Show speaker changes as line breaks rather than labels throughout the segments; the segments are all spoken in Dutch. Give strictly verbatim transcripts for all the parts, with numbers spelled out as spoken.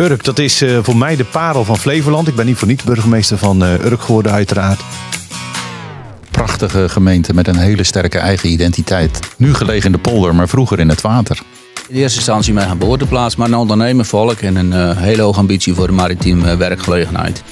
Urk, dat is uh, voor mij de parel van Flevoland. Ik ben niet voor niets burgemeester van uh, Urk geworden uiteraard.
Prachtige gemeente met een hele sterke eigen identiteit. Nu gelegen in de polder, maar vroeger in het water.
In eerste instantie mijn geboorteplaats, maar een ondernemer volk en een uh, hele hoge ambitie voor de maritieme uh, werkgelegenheid.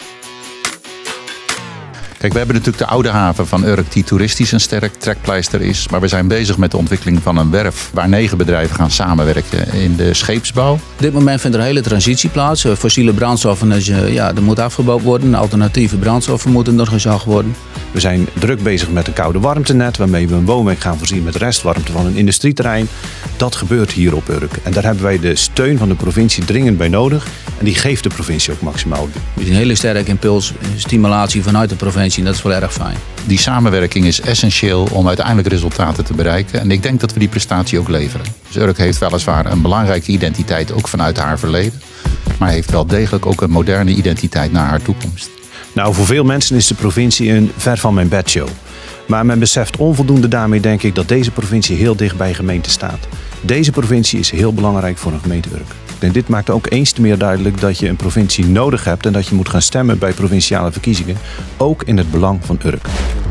Kijk, we hebben natuurlijk de oude haven van Urk die toeristisch een sterk trekpleister is. Maar we zijn bezig met de ontwikkeling van een werf waar negen bedrijven gaan samenwerken in de scheepsbouw.
Op dit moment vindt er een hele transitie plaats. Fossiele brandstoffen, dus, uh, ja, er moet afgebouwd worden. Alternatieve brandstoffen moeten er gezocht worden.
We zijn druk bezig met een koude warmtenet waarmee we een woonwijk gaan voorzien met restwarmte van een industrieterrein. Dat gebeurt hier op Urk. En daar hebben wij de steun van de provincie dringend bij nodig. En die geeft de provincie ook maximaal.
Dus een hele sterke impuls, stimulatie vanuit de provincie. En dat is wel erg fijn.
Die samenwerking is essentieel om uiteindelijk resultaten te bereiken. En ik denk dat we die prestatie ook leveren. Dus Urk heeft weliswaar een belangrijke identiteit, ook vanuit haar verleden. Maar heeft wel degelijk ook een moderne identiteit naar haar toekomst.
Nou, voor veel mensen is de provincie een ver van mijn bedshow. Maar men beseft onvoldoende daarmee, denk ik, dat deze provincie heel dicht bij gemeente staat. Deze provincie is heel belangrijk voor een gemeente Urk. En dit maakt ook eens te meer duidelijk dat je een provincie nodig hebt en dat je moet gaan stemmen bij provinciale verkiezingen, ook in het belang van Urk.